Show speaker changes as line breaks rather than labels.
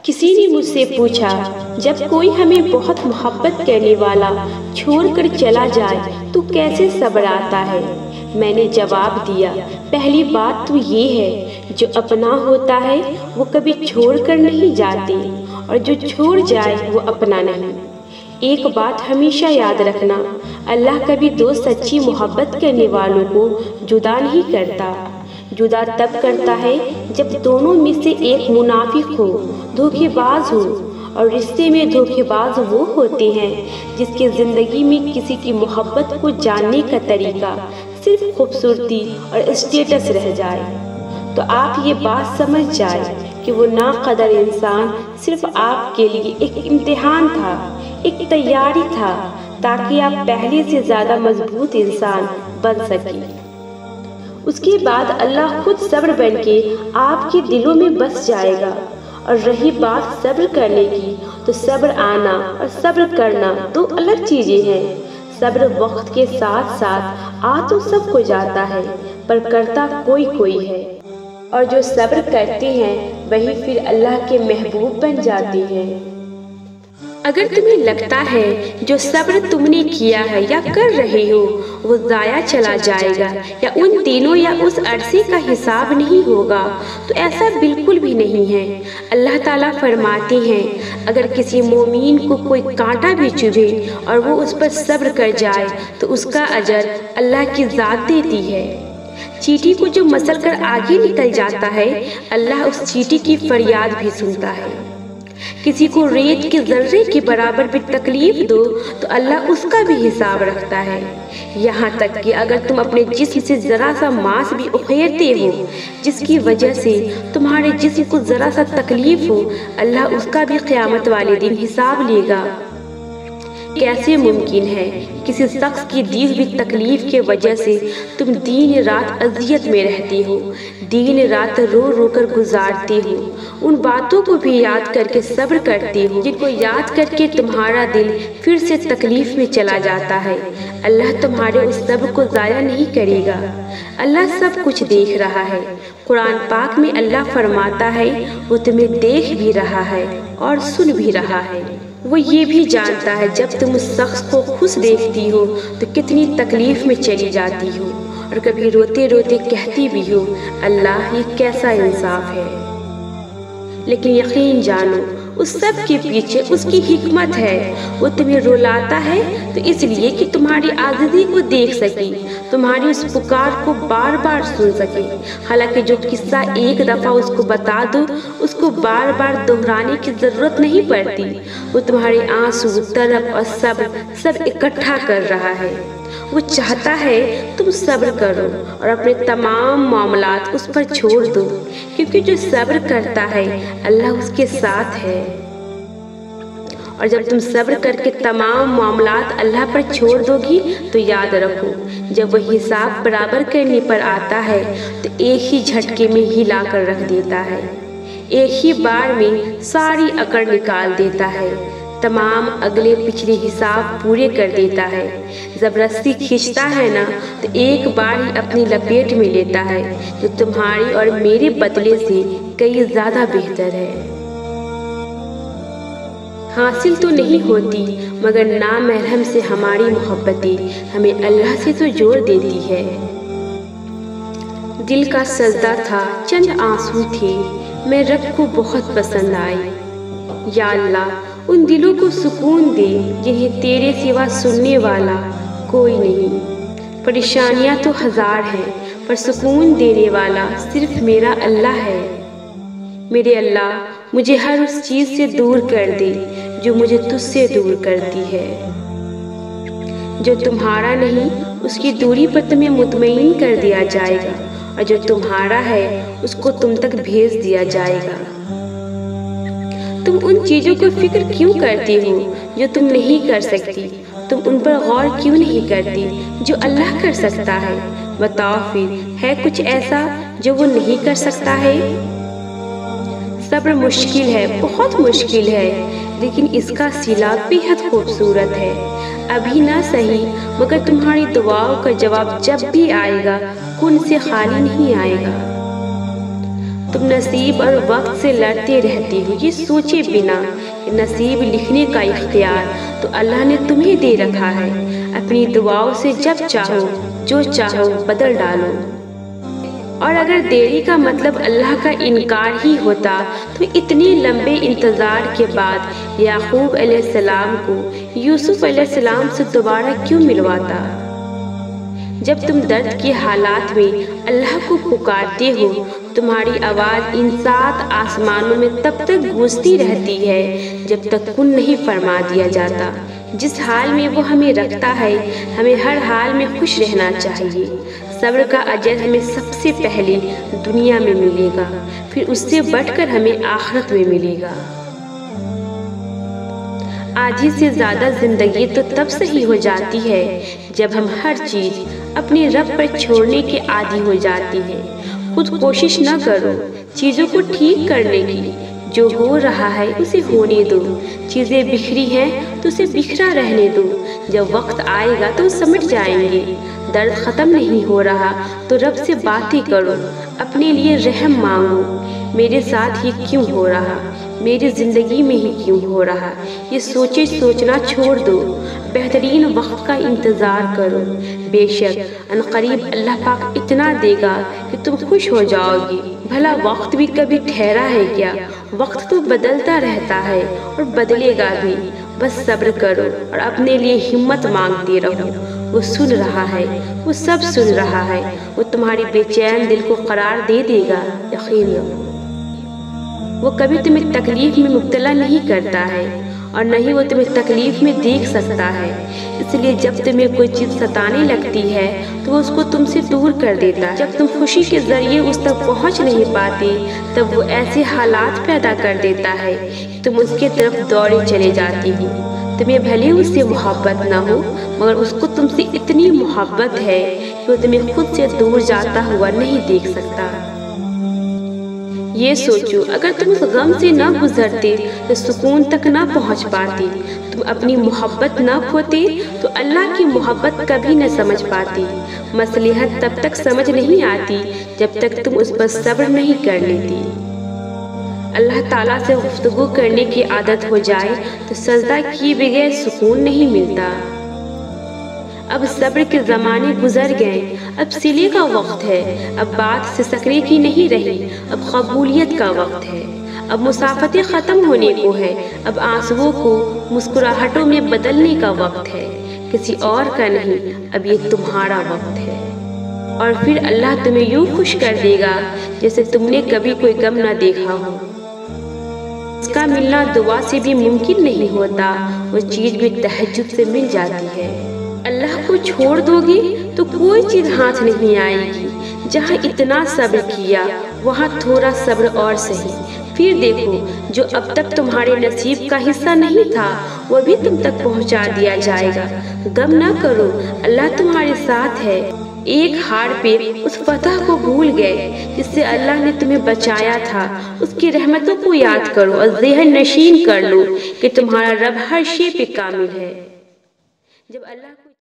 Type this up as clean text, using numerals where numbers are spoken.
کسی نے مجھ سے پوچھا جب کوئی ہمیں بہت محبت کرنے والا چھوڑ کر چلا جائے تو کیسے صبر آتا ہے؟ میں نے جواب دیا، پہلی بات تو یہ ہے جو اپنا ہوتا ہے وہ کبھی چھوڑ کر نہیں جاتے، اور جو چھوڑ جائے وہ اپنا نہیں۔ ایک بات ہمیشہ یاد رکھنا، اللہ کبھی دو سچی محبت کرنے والوں کو جدا نہیں کرتا۔ جدا تب کرتا ہے جب دونوں میں سے ایک منافق ہو، دھوکے باز ہو، اور رشتے میں دھوکے باز وہ ہوتے ہیں جس کی زندگی میں کسی کی محبت کو جاننے کا طریقہ صرف خوبصورتی اور اسٹیٹس رہ جائے۔ تو آپ یہ بات سمجھ جائے کہ وہ ناقدر انسان صرف آپ کے لیے ایک امتحان تھا، ایک تیاری تھا، تاکہ آپ پہلے سے زیادہ مضبوط انسان بن سکیں۔ اس کے بعد اللہ خود صبر بن کے آپ کے دلوں میں بس جائے گا۔ اور رہی بات صبر کرنے کی، تو صبر آنا اور صبر کرنا دو الگ چیزیں ہیں۔ صبر وقت کے ساتھ ساتھ آ تو سب کو جاتا ہے، پر کرتا کوئی کوئی ہے، اور جو صبر کرتے ہیں وہی پھر اللہ کے محبوب بن جاتے ہیں۔ اگر تمہیں لگتا ہے جو صبر تم نے کیا ہے یا کر رہے ہو وہ ضائع چلا جائے گا، یا ان دنوں یا اس عرصے کا حساب نہیں ہوگا، تو ایسا بالکل بھی نہیں ہے۔ اللہ تعالیٰ فرماتے ہیں اگر کسی مومن کو کوئی کانٹا بھی چبھے اور وہ اس پر صبر کر جائے تو اس کا اجر اللہ کی ذات دیتی ہے۔ چیٹی کو جو مسل کر آگے نکل جاتا ہے، اللہ اس چیٹی کی فریاد بھی سنتا ہے۔ کسی کو ریت کے ذرے کے برابر بھی تکلیف دو تو اللہ اس کا بھی حساب رکھتا ہے۔ یہاں تک کہ اگر تم اپنے جسم سے ذرا سا ماس بھی اکھیرتے ہو جس کی وجہ سے تمہارے جسم کو ذرا سا تکلیف ہو، اللہ اس کا بھی قیامت والے دن حساب لے گا۔ کیسے ممکن ہے کسی شخص کی دی ہوئی تکلیف کی وجہ سے تم دن رات اذیت میں رہتے ہو، دن رات رو رو کر گزارتے ہو، ان باتوں کو بھی یاد کر کے صبر کرتے ہو جن کو یاد کر کے تمہارا دل پھر سے تکلیف میں چلا جاتا ہے۔ اللہ تمہارے اس صبر کو ضائع نہیں کرے گا۔ اللہ سب کچھ دیکھ رہا ہے۔ قرآن پاک میں اللہ فرماتا ہے وہ تمہیں دیکھ بھی رہا ہے اور سن بھی رہا ہے۔ وہ یہ بھی جانتا ہے جب تم اس شخص کو خوش دیکھتی ہو تو کتنی تکلیف میں چلی جاتی ہو، اور کبھی روتے روتے کہتی بھی ہو اللہ یہ کیسا انصاف ہے۔ لیکن یقین جانو اس سب کے پیچھے اس کی حکمت ہے۔ وہ تمہیں رلاتا ہے تو اس لیے کہ تمہاری عاجزی کو دیکھ سکے، تمہاری اس پکار کو بار بار سن سکے۔ حالانکہ جو قصہ ایک دفعہ اس کو بتا دو اس کو بار بار دہرانے کی ضرورت نہیں پڑتی۔ وہ تمہارے آنسو، طلب اور صبر سب اکٹھا کر رہا ہے۔ وہ چاہتا ہے تم صبر کرو اور اپنے تمام معاملات اس پر چھوڑ دو، کیونکہ جو صبر کرتا ہے اللہ اس کے ساتھ ہے۔ اور جب تم صبر کر کے تمام معاملات اللہ پر چھوڑ دو گی تو یاد رکھو جب وہ حساب برابر کرنے پر آتا ہے تو ایک ہی جھٹکے میں ہلا کر رکھ دیتا ہے، ایک ہی بار میں ساری اکڑ نکال دیتا ہے، تمام اگلے پچھلے حساب پورے کر دیتا ہے۔ جب رسی کھینچتا ہے نا تو ایک بار ہی اپنی لپیٹ میں لیتا ہے، جو تمہاری اور میرے بدلے سے کئی زیادہ بہتر ہے۔ حاصل تو نہیں ہوتی مگر نامحرم سے ہماری محبتیں ہمیں اللہ سے تو جوڑ دیتی ہے۔ دل کا سجدہ تھا، چند آنسو تھے، میں رب کو بہت پسند آئی۔ یا اللہ ان دلوں کو سکون دے جنہیں تیرے سوا سننے والا کوئی نہیں۔ پریشانیاں تو ہزار ہیں پر سکون دینے والا صرف میرا اللہ ہے۔ میرے اللہ مجھے ہر اس چیز سے دور کر دے جو مجھے تجھ سے دور کرتی ہے۔ جو تمہارا نہیں اس کی دوری پر تمہیں مطمئن کر دیا جائے گا، اور جو تمہارا ہے اس کو تم تک بھیج دیا جائے گا۔ تم ان چیزوں کو فکر کیوں کرتی ہو جو تم نہیں کر سکتی؟ تم ان پر غور کیوں نہیں کرتی جو اللہ کر سکتا ہے؟ بتاؤ پھر ہے کچھ ایسا جو وہ نہیں کر سکتا ہے؟ صبر مشکل ہے، بہت مشکل ہے، لیکن اس کا صلہ بےحد خوبصورت ہے۔ ابھی نہ صحیح مگر تمہاری دعاؤں کا جواب جب بھی آئے گا کن سے خالی نہیں آئے گا۔ तुम नसीब और वक्त से लड़ते रहती हो ये सोचे बिना कि नसीब लिखने का इख्तियार तो अल्लाह ने तुम्हें दे रखा है। अपनी दुआओं से जब चाहो जो चाहो बदल डालो। और अगर देरी का मतलब अल्लाह का इनकार ही होता तो इतने लंबे इंतज़ार के बाद याकूब अलैहिस्सलाम को यूसुफ अलैहिस्सलाम से दोबारा क्यों मिलवाता। जब तुम दर्द के हालात में अल्लाह को पुकारते हो तुम्हारी आवाज़ इन 7 आसमानों में तब तक गूंजती रहती है जब तक कुन नहीं फरमा दिया जाता। जिस हाल में वो हमें रखता है हमें हर हाल में खुश रहना चाहिए। सब्र का अजर हमें सबसे पहले दुनिया में मिलेगा, फिर उससे बढ़कर हमें आखिरत में मिलेगा। आधी से ज़्यादा जिंदगी तो तब सही हो जाती है जब हम हर चीज़ अपने रब पर छोड़ने के आदी हो जाती हैं। खुद कोशिश न करो चीज़ों को ठीक करने की, जो हो रहा है उसे होने दो। चीज़ें बिखरी हैं तो उसे बिखरा रहने दो, जब वक्त आएगा तो समझ जाएंगे। दर्द ख़त्म नहीं हो रहा तो रब से बातें करो, अपने लिए रहम मांगो। मेरे साथ ये क्यों हो रहा, मेरी ज़िंदगी में ही क्यों हो रहा, ये सोचना छोड़ दो। बेहतरीन वक्त का इंतज़ार करो, बेशक अनकरीब अल्लाह पाक इतना देगा कि तुम खुश हो जाओगी। भला वक्त भी कभी ठहरा है क्या? वक्त तो बदलता रहता है और बदलेगा भी। बस सब्र करो और अपने लिए हिम्मत मांगते रहो। वो सुन रहा है, वो सब सुन रहा है। वो तुम्हारी बेचैन दिल को करार दे देगा, यकीन रखो। वो कभी तुम्हें तकलीफ में मुब्तला नहीं करता है और न ही वो तुम्हें तकलीफ में देख सकता है। इसलिए जब तुम्हें कोई चीज़ सताने लगती है तो वो उसको तुमसे दूर कर देता है। जब तुम खुशी के ज़रिए उस तक पहुंच नहीं पाती तब वो ऐसे हालात पैदा कर देता है कि तुम उसके तरफ दौड़े चले जाती हो। तुम्हें भले उससे मोहब्बत ना हो मगर उसको तुमसे इतनी मोहब्बत है कि वो तुम्हें खुद से दूर जाता हुआ नहीं देख सकता। ये सोचो अगर तुम उस गम से न गुजरते तो सुकून तक न पहुंच पाती। तुम अपनी मोहब्बत न खोते तो अल्लाह की मोहब्बत कभी न समझ पाती। मसलिहत तब तक समझ नहीं आती जब तक तुम उस पर सब्र नहीं कर लेती। अल्लाह ताला से गुफ्तगू करने की आदत हो जाए तो सजदा किए बगैर सुकून नहीं मिलता। अब सब्र के ज़माने गुजर गए, अब सिले का वक्त है। अब बात सिसकने की नहीं रही, अब कबूलियत का वक्त है। अब मुसाफतें ख़त्म होने को है, अब आंसुओं को मुस्कुराहटों में बदलने का वक्त है। किसी और का नहीं, अब ये तुम्हारा वक्त है। और फिर अल्लाह तुम्हें यूँ खुश कर देगा जैसे तुमने कभी कोई गम न देखा हो। उसका मिलना दुआ से भी मुमकिन नहीं होता, वो चीज़ भी तहज्जुद से मिल जाती है। अल्लाह को छोड़ दोगे तो कोई चीज़ हाथ नहीं आएगी। जहाँ इतना सब्र किया वहाँ थोड़ा सब्र और सही। फिर देखो जो अब तक तुम्हारे नसीब का हिस्सा नहीं था वो भी तुम तक पहुँचा दिया जाएगा। गम ना करो, अल्लाह तुम्हारे साथ है। एक हार पे उस फतह को भूल गए जिससे अल्लाह ने तुम्हें बचाया था। उसकी रहमतों को याद करो और ज़हन नशीन कर लो कि तुम्हारा रब हर शे पे कामिल है। जब अल्लाह